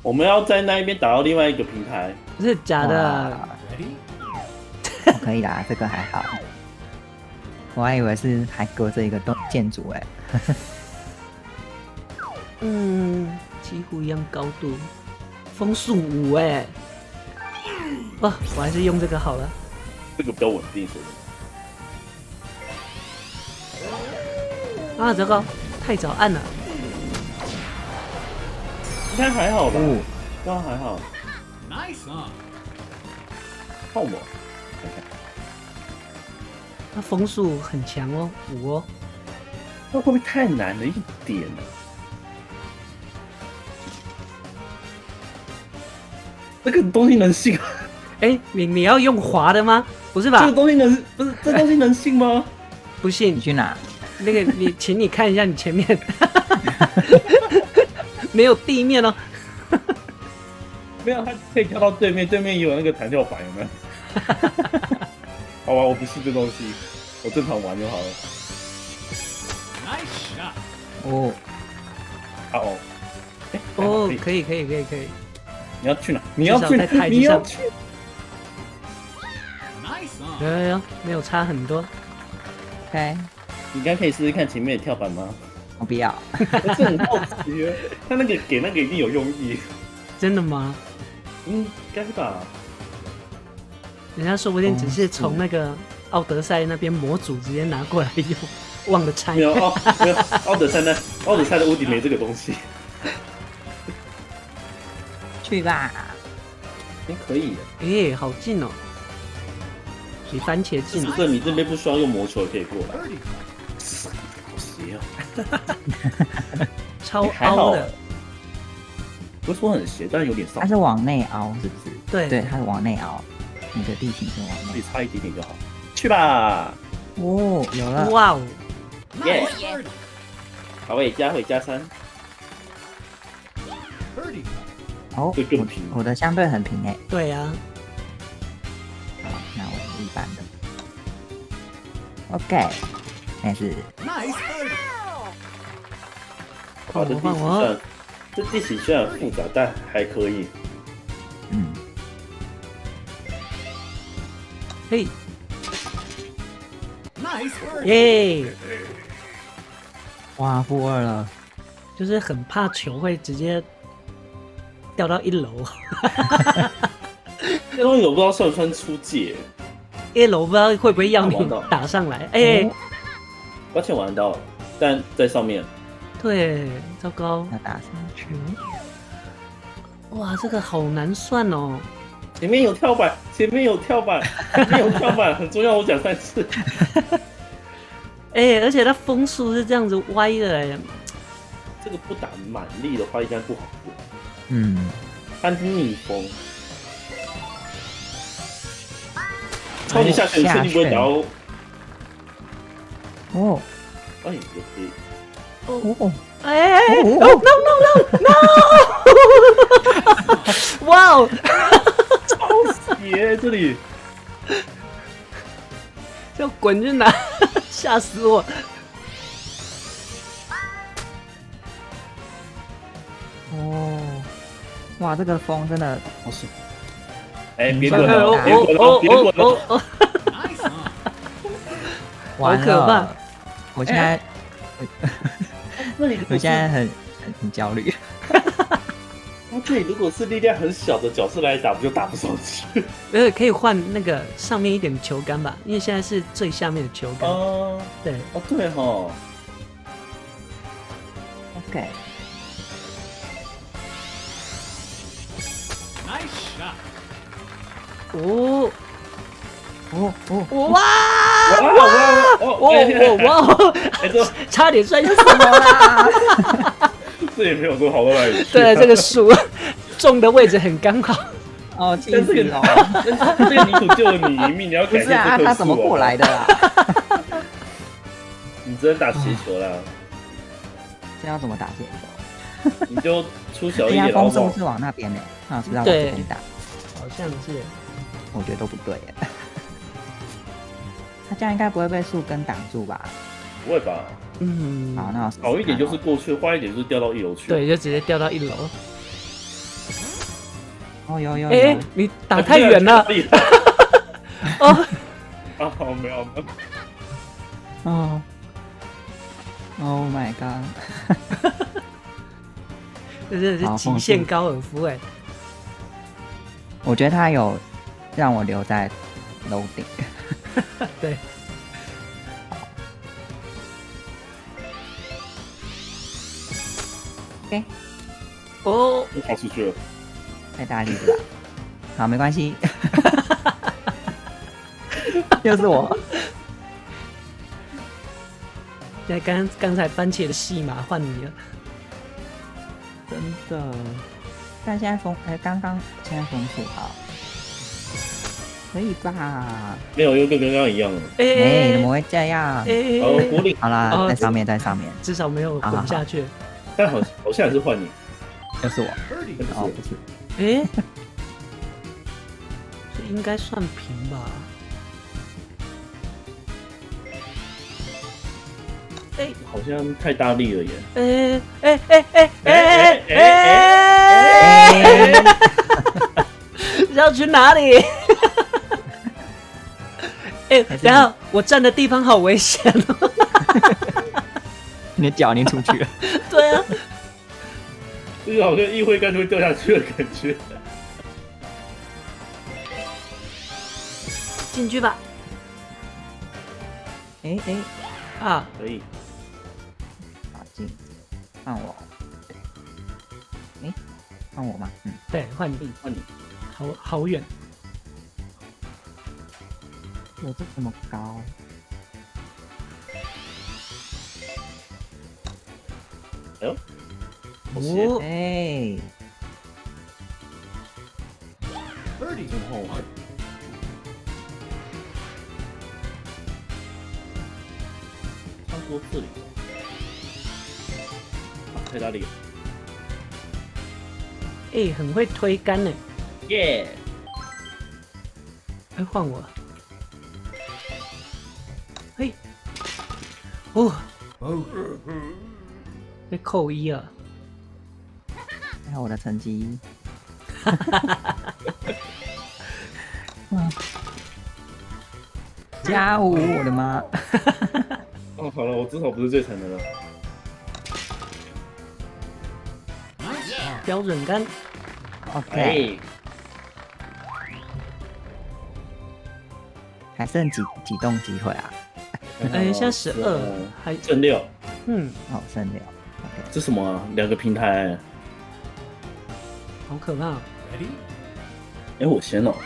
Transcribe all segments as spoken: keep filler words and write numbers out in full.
我们要在那一边打到另外一个平台。 不是假的。 可以啦，这个还好。我还以为是还隔着一个洞建筑哎。 嗯，几乎一样高度，风速五哎。哇，我还是用这个好了。 这个比较稳定，说的。啊，糟糕，太早按了。 应该还好吧？ 哦， 刚刚还好。 Nice 啊！ 泡沫，看看。 它风速很强哦，五哦。 那会不会太难了一点呢？这个东西能信？ 哎、欸，你你要用滑的吗？不是吧？ 这个东西能不是？这东西能信吗？ 不信。 你去哪？ 那个你，请你看一下你前面，没有地面哦。 没有，它可以跳到对面，对面也有那个弹跳板，有没有？好吧，我不信这东西，我正常玩就好了。 Nice shot！ 哦， 啊哦，哎、欸， 哦，可以可以可以可以。 你要去哪？你要去哪？你要去 ？Nice 啊！ 有有有，没有差很多。 OK， 你应该可以试试看前面的跳板吗？ 我不要。 我是很好奇，他那个给那个一定有用意。 真的吗？ 应该吧。 人家说不定只是从那个奥德赛那边模组直接拿过来用，忘了拆。 没有奥没有奥德赛那奥德赛的屋顶没这个东西。 去吧。 哎，可以。 哎、欸，好近哦，比番茄近。 这你这边不需要用魔球也可以过来。好邪哦！ 超凹的。 不是说很斜，但有点上。 它是往内凹，是不是？ 对对，它是往内凹。你的地形是往内， 差一点点就好。去吧！ 哦，有了！ 哇哦！ 耶！好，我也加回加三。 哦， 会更平。 我的相对很平诶。 对呀、啊。 好，那我是一般的。OK， 那是。 Nice！ 好的地形算，这地形虽然复杂，但还可以。 嗯。 嘿。 Nice！ 耶！ 哇，负二了。 就是很怕球会直接掉到一楼。 这东西我不知道算不算出界。 一楼不知道会不会要你打上来？哎、欸， 抱歉玩到了，但在上面。 对，糟糕。 要打上去。 哇，这个好难算哦。 前面有跳板，前面有跳板，前面有跳板，很重要，我讲三次。 哎、欸，而且它风速是这样子歪的哎。 这个不打满力的话，应该不好过。 嗯， 它逆风。超级下旋，确定不会打到。 哦， 哎，也可以。 哦， 哎哎 ，no no no no！ 哇哦， 超邪这里， 要滚去哪？吓死我！ 哦，哇，这个风真的好爽！哎，别滚了，别滚了，别滚了！ 完好可怕！ 我现在， 那里我现在很很焦虑。 那这里如果是力量很小的角色来打，不就打不上去？ 呃，可以换那个上面一点的球杆吧，因为现在是最下面的球杆。 哦， 对， 哦对哈。 OK。 哦哦哦！ 哇哇哇哇哇！ 哎，这差点摔下什么啦？ 这也没有说好到哪里去。 对，这个树种的位置很刚好。 哦，气但这个死哦！ 这个泥土救了你一命，你要不是啊， 感谢这棵树。 他怎么过来的啦？ 你只能打斜球啦。 这要怎么打斜球？ 你就出小一点。 人家风是不是往那边呢？那是让我这边打。 好像是。 我觉得都不对耶。他这样应该不会被树根挡住吧？ 不会吧？ 嗯。 好，那好一点就是过去，坏一点就是掉到一楼去。 对，就直接掉到一楼。 哦，有有哎、 有， 你打太远了。哦， 啊，没有没有。 哦，Oh my god！ 这真的是极限高尔夫哎、欸。 我觉得他有让我留在楼顶。 对。 OK。 哦， 我跑出去了。 太大力了吧？好，没关系。又是我。 现在刚刚才番茄的戏码换你了。 真的。但现在风，哎、欸，刚刚现在风速好，可以吧？ 没有，又跟刚刚一样了。 哎、欸欸，怎么会这样？ 哎、欸， 哦，狐狸。 好啦， 哦， 在上面，在上面， 至少没有滚下去。 但好，好像还是换你。 又是我。 哦， 不是。 哎、欸，这应该算平吧？哎、欸， 好像太大力了耶！ 哎哎哎哎哎哎哎！要去哪里？哎、欸，等下我站的地方好危险哦！ 你的脚已经出去了。 对啊， 就是好像议会干会掉下去的感觉。 进去吧。 哎哎、 欸、啊， 可以。 进，换我。哎、欸，换我吗？嗯， 对，换你， 换你。 好好远。 有这这么高？ 哎呦， 哦， 哎， 真好玩。穿过这里。太大力了！ 哎、欸，很会推杆呢。 耶！ 哎，换我。嘿，哦，被扣一了。 看我的成绩。加五，我的妈！ 哦，好了，我至少不是最惨的了。 标准杆 ，OK，还剩几几动机会啊？ 哎，现在十二，还剩六。 嗯， 哦，剩六。OK， 这什么啊？两个平台。 好可怕。 哎，我先哦。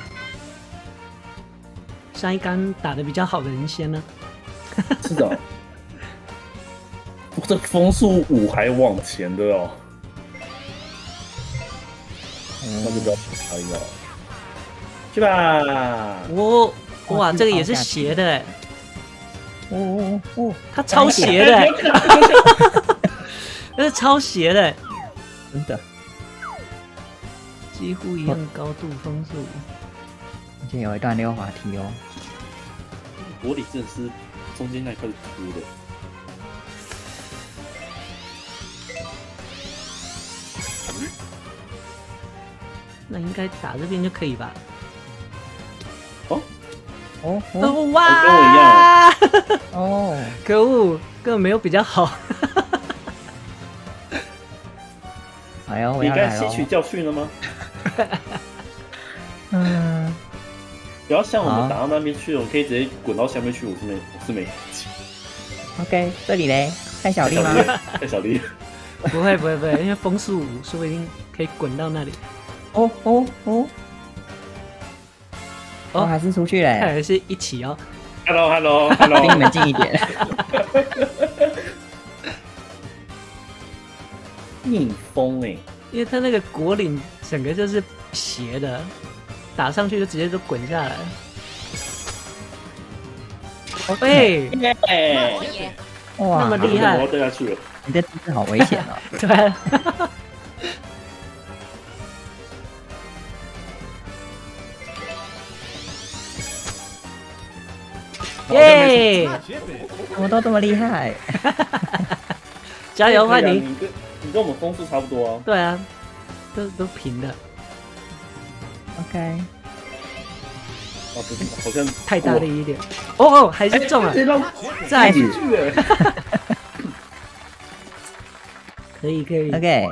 上一杆打得比较好的人先呢。 是的。我这风速五还往前的哦。那就不要跑一个，去吧！ 哦，哇，这个也是斜的哎！ 哦哦哦， 它超斜的，那是超斜的， 真的， 几乎一样高度风速。 而且有一段溜滑梯哦。 柏林真的是中间那块是凸的。 那应该打这边就可以吧？ 哦哦哦哇！ 跟我一样。 哦， 可恶，根本没有比较好。 哎呦，我你要来了。 该吸取教训了吗？ 嗯， 不要像我们打到那边去，我可以直接滚到下面去。我是没，我是没。 OK， 这里嘞，太小力吗？ 太小力。 不会不会不会，因为风速五，说不定可以滚到那里。 哦哦哦，哦，还是出去嘞？ 看来是一起哦。 Hello Hello Hello， 离你们近一点。 逆风哎， 因为它那个果岭整个就是斜的，打上去就直接就滚下来。喂， 哎， 哇， 那么厉害！ 我要掉下去了。 你这姿势好危险哦。 对。耶！ 我都这么厉害。 加油，换你！ 你跟你跟我们风速差不多啊。 对啊，都都平的。 OK， 哦，不是，好像太大力一点。哦哦，还是中了， 这让再出去哎。 可以可以。 OK，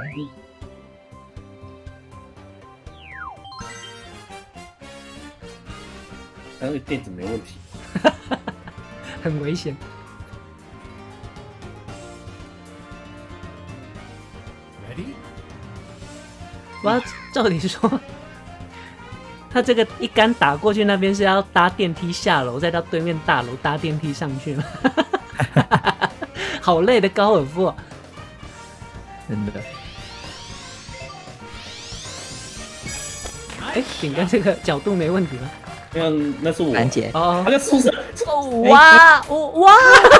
那个垫子没问题。 很危险。 Ready? 我要照理说，他这个一杆打过去，那边是要搭电梯下楼，再到对面大楼搭电梯上去吗？好累的高尔夫、哦。 真的。 哎，饼干这个角度没问题吗？ 那那是我。 兰姐， 哦他在宿舍。 哦哇哦哇！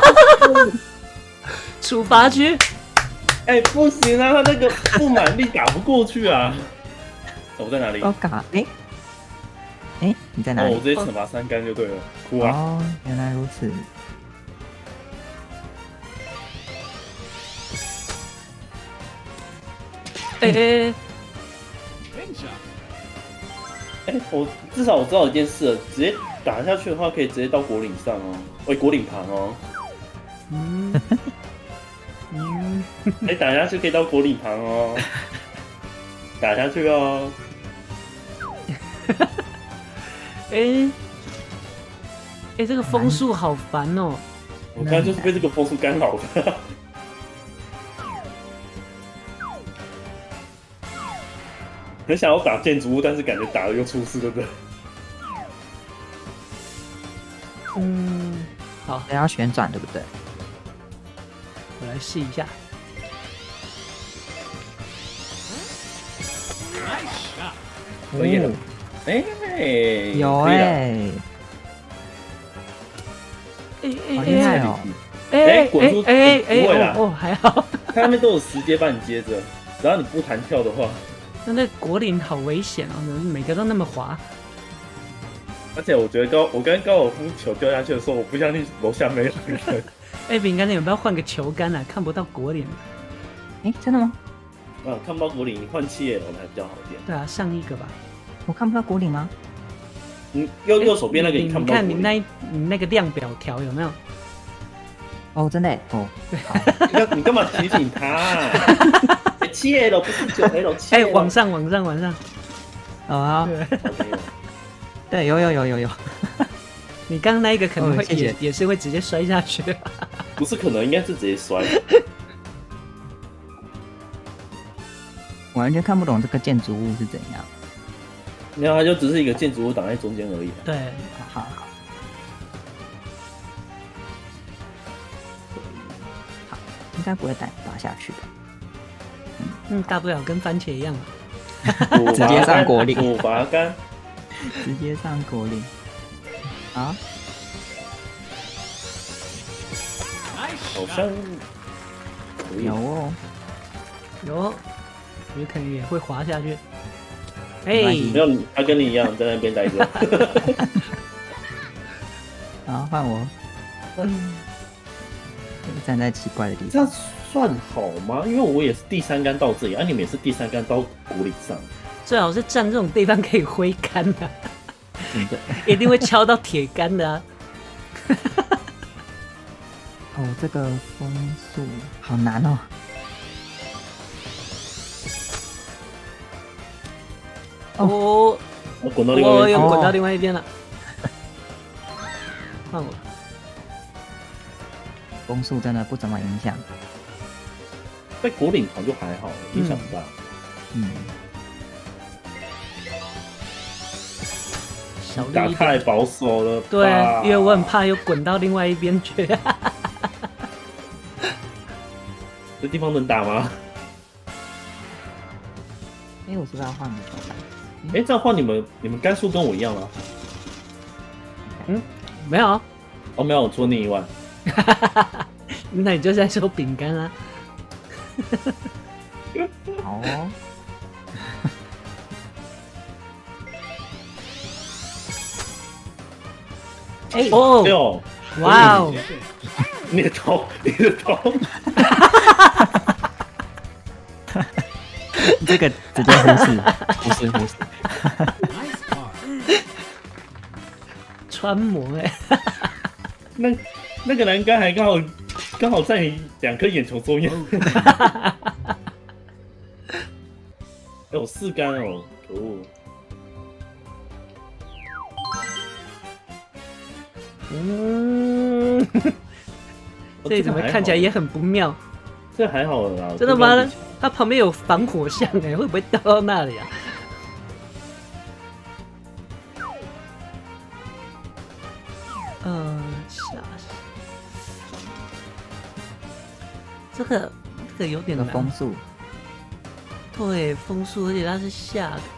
处罚区。 哎、不行啊，他那个不满力打不过去啊！我在哪里？ 哦，嘎，哎，哎，你在哪哦，我里？ 直接惩罚三杆就对了。哭啊！ 哦，原来如此。 哎哎， Pin shot. 哎、我至少我知道一件事了，直接打下去的话，可以直接到果岭上哦，喂，果岭旁哦。 嗯嗯， 哎、打下去可以到果岭旁哦，打下去哦。 哎哎，这个风速好烦哦。 我刚刚就是被这个风速干扰的。很想要打建筑物，但是感觉打了又出事，对不对？ 嗯，好， 还要旋转，对不对？ 我来试一下。 Nice shot. 可以了哦。 哎、 有可以了哎， 哎好厉害哦！ 哎哎滚出哎哎哎不会啦哦哦，还好。 它那边都有时间帮你接着，只要你不弹跳的话， 那那果岭好危险哦，每个都那么滑。 而且我觉得高，我刚高尔夫球掉下去的时候，我不相信楼下没有人。 哎，饼干，你有没有换个球杆啊？看不到果岭。 哎，真的吗？ 啊，看不到果岭，你换七 L 还比较好一点。 对啊，上一个吧。 我看不到果岭吗？ 你右右手边那个你你看不到果岭。 看你那一你那个量表条有没有？ 哦，真的哎哦， 你干你干嘛提醒他？七 L 不是九 L， 七哎， L。 往上往上往上。 哦好， OK。 对，有有有有有， 你刚刚那一个可能会哦谢谢也也是会直接摔下去。 不是可能，应该是直接摔。 我完全看不懂这个建筑物是怎样。 没有，它就只是一个建筑物挡在中间而已。 对， 好好好，应该不会打打下去的。 嗯，大不了跟番茄一样嘛。 直接上果岭五拔杆。 直接上果岭。好， Nice 好像 shot. 可以有。哦， 有，有可能也会滑下去。 没关系哎， 没有，他跟你一样在那边待着。 好换我。 嗯， 站在奇怪的地这方。 样算好吗？因为我也是第三杆到这里，啊，你们也是第三杆到果岭上。 最好是站这种地方可以挥杆的、啊， 真的。 一定会敲到铁杆的啊。 哦，这个风速好难哦。 哦， 我滚到另外一边。 我又滚到另外一边了。换我。 风速真的不怎么影响。 在果岭旁就还好，影响不大。 嗯， 小打力一点。 太保守了吧。 对，因为我很怕又滚到另外一边去。 这地方能打吗？ 哎，我是不是要换个球杆？ 哎、这样换你们，你们杆数跟我一样吗？ 没有啊， 哦，没有，我除了你以外。 那你就在说饼干啊。 好哦。哎哦哎，呦， 哇哦， 你的头，你的头。 这个直接忽视，忽视忽视。 Nice 穿模哎、 那那个栏杆还刚好刚好在你两颗眼球中间。有四杆哦，可恶！ 嗯，这里怎么看起来也很不妙？ 这还好了啦。 真的吗？它旁边有防火巷哎，会不会掉到那里啊？嗯，下这个这个有点难。 那个风速， 对，风速，而且它是下的。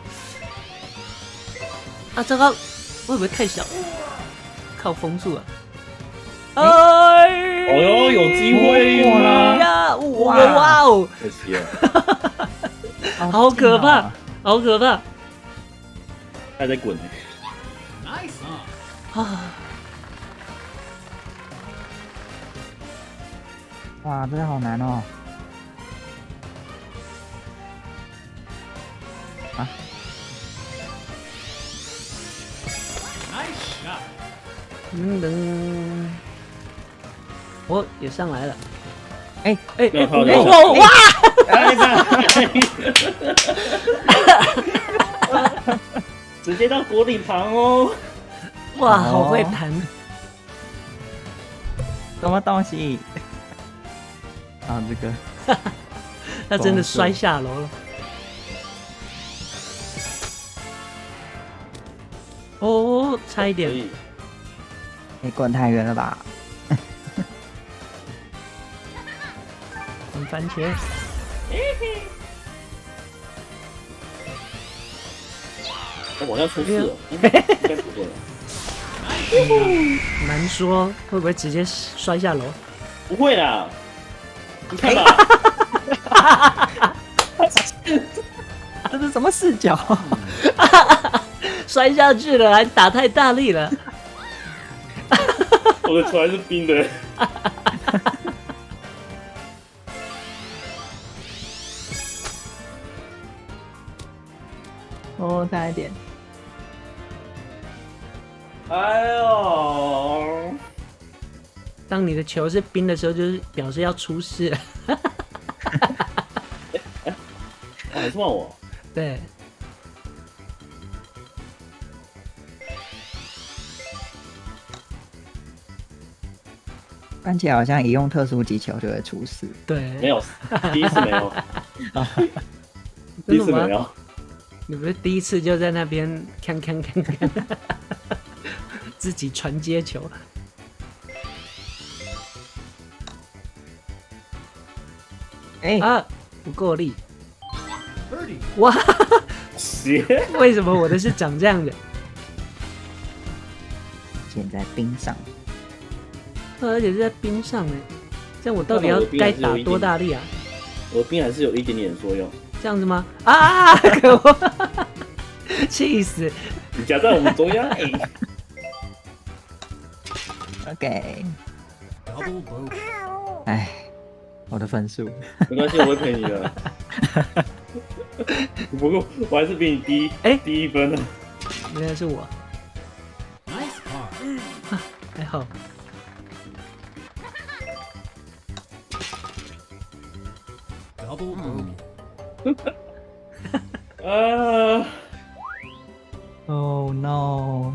啊，这个会不会太小？靠风速啊！哎， 哦哟，有机会吗？ 呀！哇哇哦！ 可惜了， 好可怕，好可怕！ 还在滚呢。 Nice on. 啊！ 哇，真的好难哦！啊， Nice shot. 噔噔，我也上来了。 哎哎哎没有靠哎到哇！ 哎直接到国礼堂哦！ 哇，好会弹！ 什么东西？啊，这个他真的摔下楼了。哦，差一点。 可以， 你滚太远了吧？ 滚番茄。 我好像出事了，应该应该不会了。 难说会不会直接摔下楼？ 不会啦，你看吧， 这是什么视角？ 摔下去了，还打太大力了。 我的球还是冰的。 哦，差一点。 哎呦， 当你的球是冰的时候，就是表示要出事了。 还是换我。 对， 番茄好像一用特殊击球就会出事。 对， 没有，第一次没有，第一真的吗？ 次没有。 你不是第一次就在那边看看看看，自己传接球？ 哎、 啊，不够力！ Birdie. 哇， 鞋， 为什么我的是长这样的？ 现在冰上， 而且是在冰上哎，这样我到底要那我的冰该打还是有一点多大力啊？ 我的冰还是有一点点作用。 这样子吗？啊！可恶，气死！ 你夹在我们中央，哎、 OK， Double bogey. 哎，我的分数， 没关系，我会陪你的。不过我还是比你低， 哎低一分呢。 原来是我， Nice par. 还好。 Double bogey. 啊， Oh no！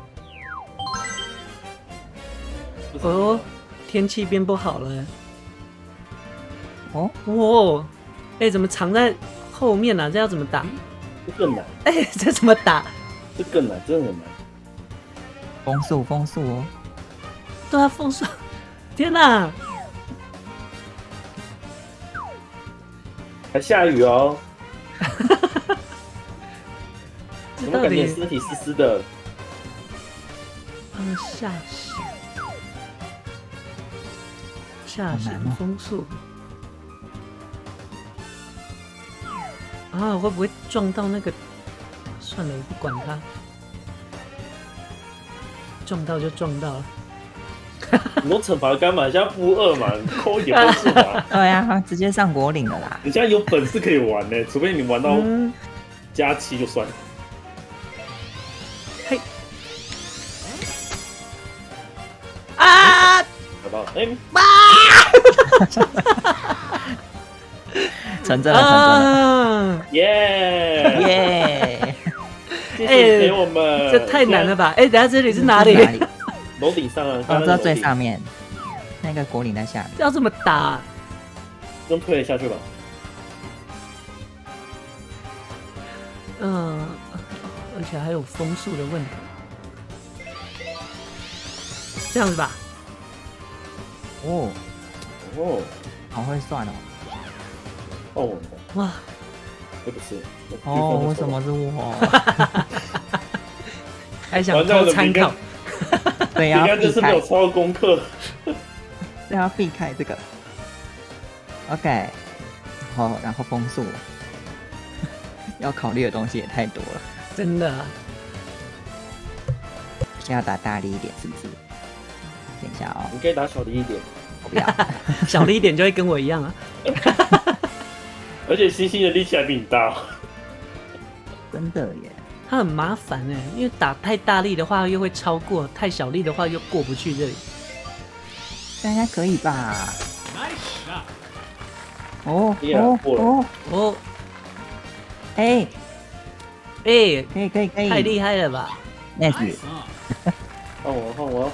哦，天气变不好了。 哦， 哇，哎、怎么藏在后面啊？这要怎么打？ 这更难， 哎、这怎么打？ 这更难，真的很难。 风速风速哦， 对啊，风霜！天哪！ 还下雨哦， 这到有没有感觉底身体湿湿的？ 嗯下雪，下雪好难哦风速啊，会不会撞到那个？算了，我不管它，撞到就撞到了。 你都惩罚干嘛？现在负二嘛，你扣一点分数嘛。 对呀、直接上国岭了啦。 你现在有本事可以玩呢，除非你玩到嗯， 加七就算了。 嘿， 到，哎， 成真了，成真了， 啊！ 耶耶！ 谢谢给我们， 这太难了吧？哎，等下这里是哪里？ 哪里？ 楼顶上啊， 哦， 刚刚知道最楼顶上面，那个果岭在下面。 要这么打啊？ 用推了下去吧。 嗯，而且还有风速的问题。这样子吧。 哦， 哦， 好会算哦。 哦， 哇， 这不是。 哦，为什么是我？ 还想偷参考？ 对呀， 应该就是没有抄功课。 对，要避开这个。OK， 然后然后风速，要考虑的东西也太多了。 真的啊。 现在要打大力一点，是不是？等一下哦， 你可以打小力一点， 我不要。 小了一点就会跟我一样啊。 而且星星的力气还比你大。 真的耶。 它很麻烦哎，因为打太大力的话又会超过，太小力的话又过不去这里。 这应该可以吧？ Nice shot. 哦耶哦过了哦， 哦， 哎， 哎， 可以可以可以， 太厉害了吧！ ，nice， Nice on. 换我，换我。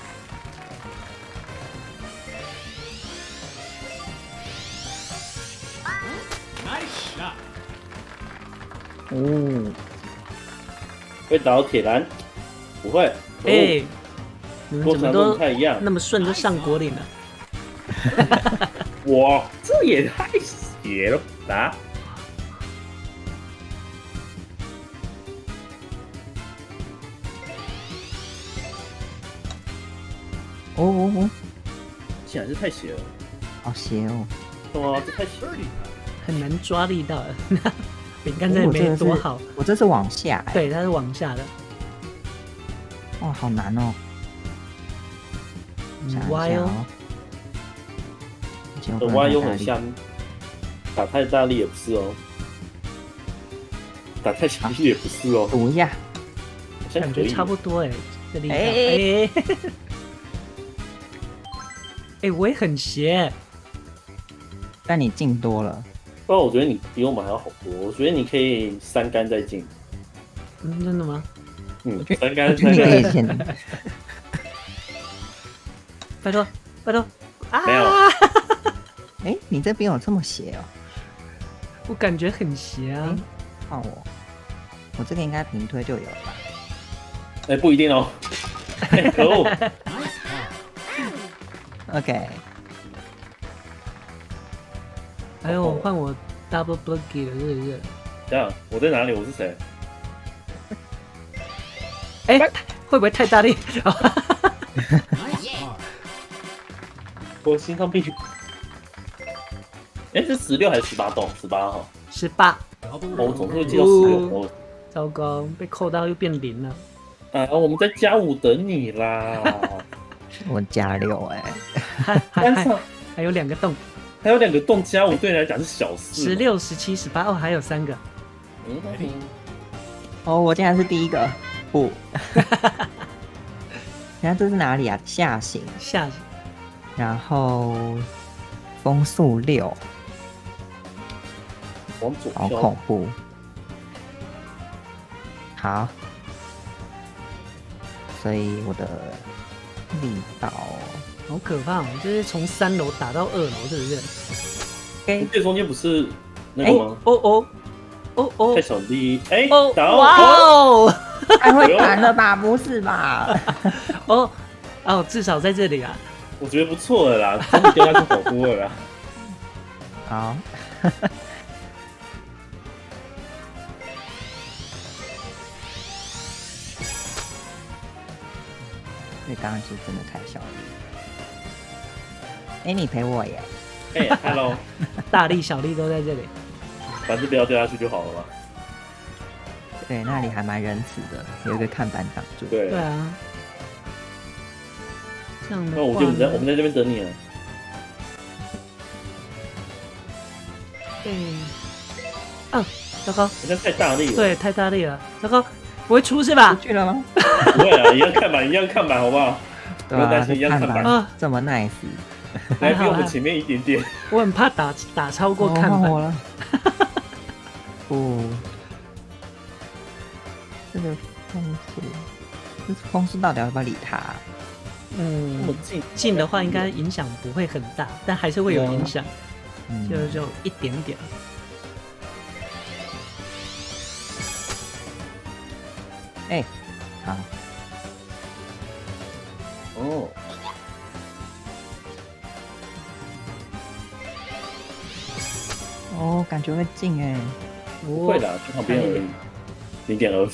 Nice shot. 哦， 会打到铁栏？不会。 哎，你们过程都怎么都不太一样。 那么顺就上果岭了？ 哇，这也太邪了吧！ 哦哦哦， 显然是太邪了。 好邪哦！ 哇，这太邪了。 Birdie. 很难抓力到的。饼干真的没多好， 我这是往下，哎， 对，它是往下的， 哇，好难哦。想一歪哦。 下哦，而且我不能的弯又太大力很香，打太大力也不是哦，打太小力也不是哦， 赌一下， 好像可以。 感觉差不多哎，这力道， 哎哎，哎，我也很斜， 但你进多了。 不然我觉得你比我们还要好多。我觉得你可以三杆再进， 嗯，真的吗？ 嗯，三杆我觉得三杆你可以先， 拜托，拜托，啊！ 没有哎，你这边有这么斜哦？ 我感觉很斜啊。 换我，我这个应该平推就有了吧？ 哎，不一定哦。哎可恶！ Nice ball. OK， 还有换我 double bogey 了，是不是？ 这样我在哪里？我是谁？ 哎，会不会太大力？ Nice par. 我心脏病。哎，是十六还是十八洞？十八号。 十八， Double 哦我总是会 bogey. 记到十六。我糟糕，被扣到又变零了。 啊，我们在加五等你啦。 我加六哎， 还还还班上还有两个洞， 还有两个洞加五，对你来讲是小事。 十。六、十七、十八，哦，还有三个。 嗯， 哦，我竟然是第一个，不，你看这是哪里啊？下行， 下然后风速六， 往左好飘。 恐怖。好，所以我的力道， 好可怕哦！就是从三楼打到二楼，是不是？ 哎， 最中间不是那个吗？ 哦哦哦哦太小力，哎， 哦！ 打到哇哦！ 太会弹了吧？不是吧？ 哦哦，至少在这里啊！ 我觉得不错了啦，总比掉下去好多了啦。 好，这刚刚是真的太小力。哎，你陪我耶！ 哎，Hello， 大力小力都在这里。 反正不要掉下去就好了嘛。 对，那里还蛮仁慈的，有一个看板挡住。 对对，啊，这样的那我话就我们在我们呢？ 在这边等你了。 对，啊，糟糕， 好像太大力了。， 对，太大力了，糟糕，不会出是吧？ 出？去了吗？ 不会啊，一样看板，一样看板，好不好？ 对啊， 没有担心这看一样看板啊这么 nice， 来比我们前面一点点。 我很怕打打超过看板。 哦换我了。不，这个风速，这风速到底要不要理它？ 这么嗯， 近， 近的话应该影响不会很大，但还是会有影响， 嗯， 就就一点点。 哎、好， 哦， 哦，感觉会进哎、 不会啦，就旁边而已，零点二。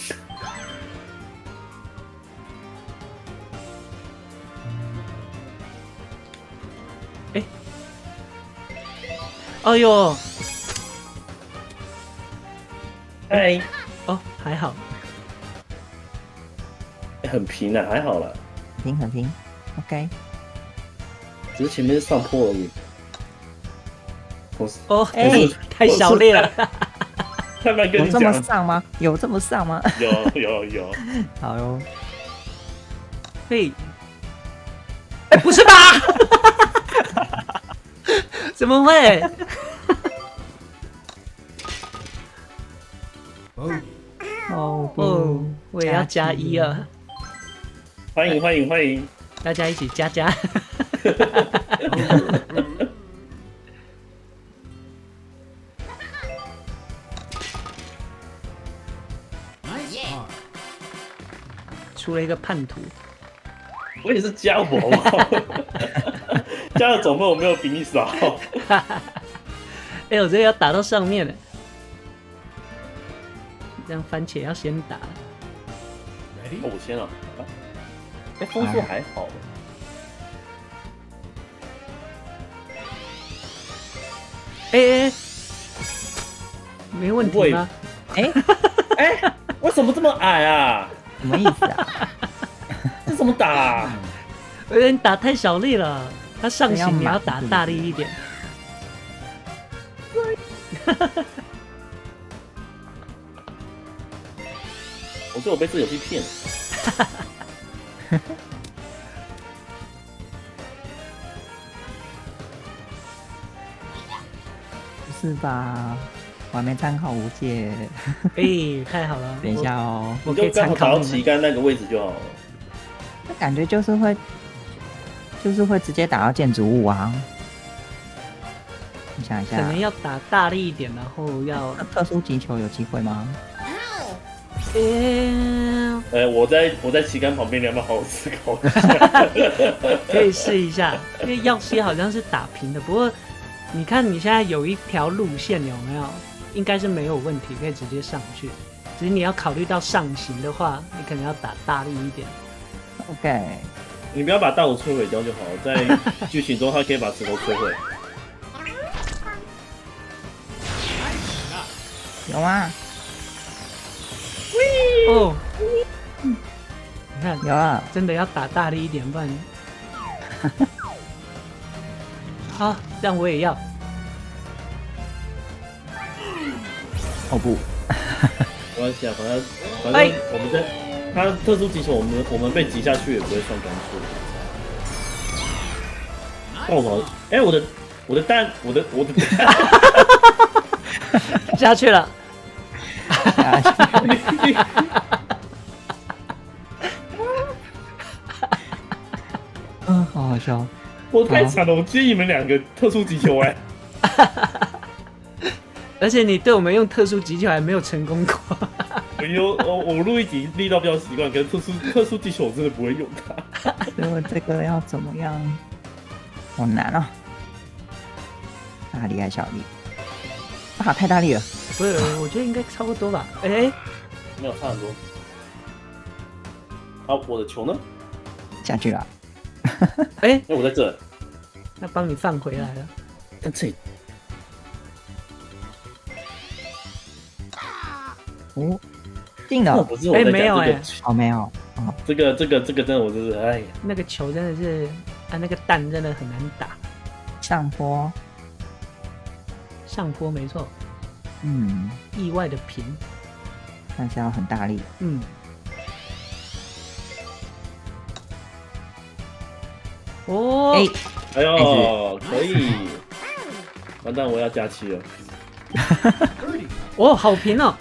哎呦， 嗨， 哦，还好， 很平啊，还好啦， 很平很平，OK， 只是前面是上坡而已。我是哦， 哎太小力了。 太慢跟有这么你讲， 上吗？有这么上吗？ 有有有， 好哟， 嘿，哎，不是吧？怎么会？ Bogey. 哦不， 哦，我也要加一啊！ 欢迎欢迎欢迎， 大家一起加加。 Nice par. 出了一个叛徒， 我也是加我好不好？加的总分我没有比你少。 哎、我这个要打到上面了，这样番茄要先打。 Ready? 哦，我先啊，哎，风速还好， 哎、哎、哎没问题吗？ 哎、 哎，为什么这么矮啊？ 什么意思啊？ 这怎么打啊？ 有点打太小力了，他上要行你要满打大力一点。 我说我被这游戏骗了。 不是吧？我还没参考无界， 哎、太好了！ 等一下哦。 我，我可以你就刚好打参考你们。 到旗杆那个位置就好了。 那感觉就是会，就是会直接打到建筑物啊。你想一下， 可能要打大力一点，然后要那特殊击球有机会吗？ 呃， 呃，我在我在旗杆旁边，你要不要好好思考一下？ 可以试一下，因为耀西好像是打平的，不过你看你现在有一条路线有没有？应该是没有问题，可以直接上去。只是你要考虑到上行的话，你可能要打大力一点。 OK， 你不要把大楼摧毁掉就好，在剧情中他可以把石头摧毁。 Nice shot. 有啊， 哦，你看， 有啊， 真的要打大力一点，不然。好，这样我也要。 哦不， 没关系啊，反正反哎正我们在他特殊击球，我们我们被击下去也不会算干错。哦，我哎，我的我的蛋，我的我的蛋， 下去了。 你你嗯，好好笑。 我太惨了，我接你们两个特殊击球哎。 而且你对我们用特殊击球还没有成功过。 我有我我录一集力道比较习惯，可是特殊特殊击球我真的不会用它。 所以我这个要怎么样？好难哦。大力还是小力？啊，太大力了！ 不是，我觉得应该差不多吧。哎、 没有差很多。啊，我的球呢？ 下去了。 哎、 哎，我在这。 那帮你放回来了。 但这里哦，进了。 这不是我在哎没有哎讲这个， 哦，没有。哦， 这个这个这个真的我就是哎呀， 那个球真的是，啊，那个蛋真的很难打。 上坡。 上坡没错， 嗯， 意外的平。 但是要很大力。 嗯， 哦， 哎， 哎呦，可以。完蛋，我要加七了。 哦，好平哦，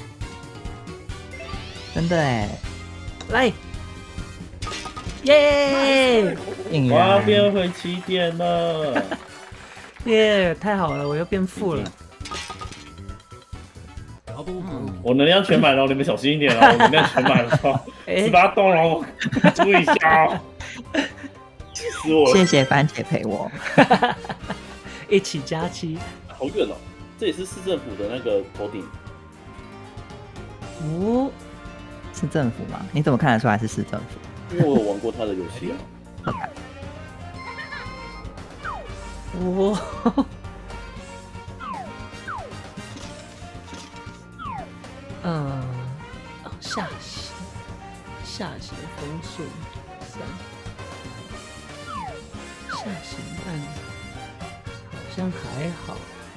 真的哎， 来，耶应我要然变回起点了。 耶，太好了，我又变富了。 Double bogey. 我能量全满了，你们小心一点哦！我能量全满了， 哎十八洞了，注意一下哦！气死我了！ 谢谢番茄陪我。 一起加七。 好远哦，这也是市政府的那个头顶。 哦， 是政府吗？你怎么看得出来是市政府？ 因为我有玩过他的游戏啊。 哦，嗯，哦，下血，下血风速三，下行按好像还好。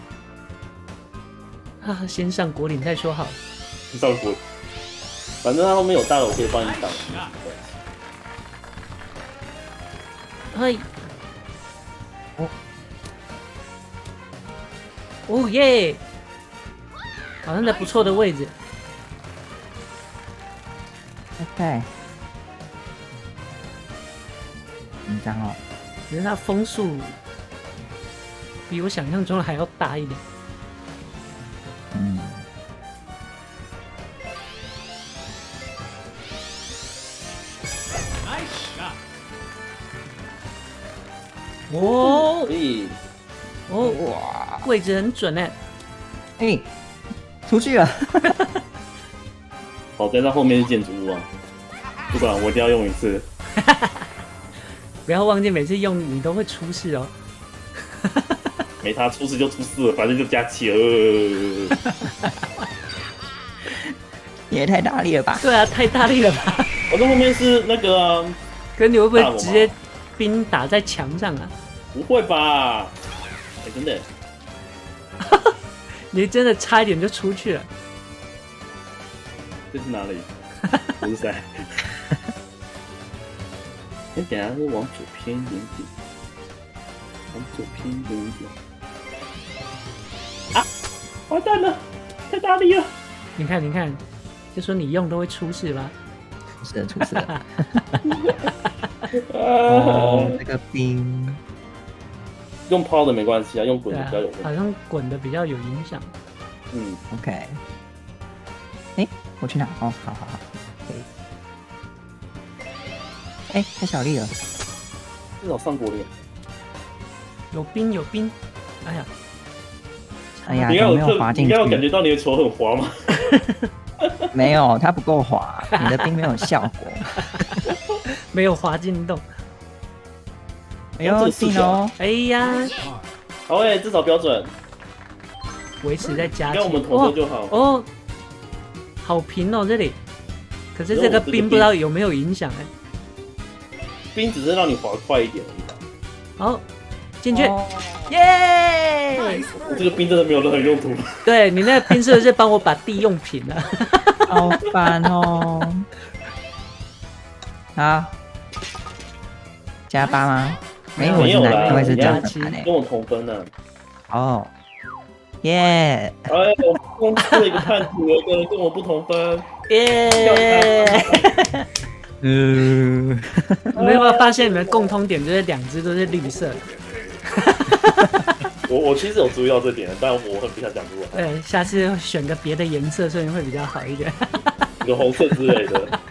哈、啊，先上国岭再说好。 上国，反正他后面有大楼可以帮你挡。 嘿，哦，哦耶，好像在不错的位置。 OK，紧张哦。 只是它风速比我想象中的还要大一点。 嗯， 哦可以， 哦， 哇， 位置很准哎。 哎，出去了。 好在那后面是建筑物啊，不管我一定要用一次。 不要忘记每次用你都会出事哦。 没他出事就出事了，反正就加七了。 你也太大力了吧？ 对啊，太大力了吧？ 我在后面是那个、啊， 可是你会不大我吗会直接冰打在墙上啊？ 不会吧？哎、真的， 你真的差一点就出去了。 这是哪里？不是塞。你等一下是往左偏一点点，往左偏一点点。啊！完蛋了，太大力了。 你看，你看，就说你用都会出事吧？ 出事了，出事了。 哦哦，，这个冰， 用抛的没关系啊，用滚对啊的比较有问，题。 好像滚的比较有影响。 嗯， OK。哎，我去哪？哦，好好好，可以。哎，太小力了。 至少上国脸。 有冰，有冰。哎呀， 哎呀， 你怎么没有应该有特， 滑进你应该有感去？ 觉到你的球很滑吗？ 没有，它不够滑，你的冰没有效果。 没有滑进洞。 哎呦，进哦！ 哎呀， 好诶、至少标准， 维持在加七。 跟我们投射就好。 哦哦，好平哦这里。可是这个可是我这个冰不知道有没有影响哎。 冰只是让你滑快一点而已吧。 好，进去， 哦耶！ 我这个冰真的没有任何用途。 对你那个冰是不是帮我把地用平了？ 好烦哦。好，加八吗？没有，我是没有啦哪因为是这样你子盘诶。 跟我同分呢、 哦，耶！ 哎，我公司了一个叛徒，有一个人跟我不同分。 耶！ 嗯， 你们有没有发现你们的共通点就是两只都是绿色的？ 我我其实有注意到这点，但我很不想讲出来， 对，下次选个别的颜色，所以会比较好一点。 有红色之类的。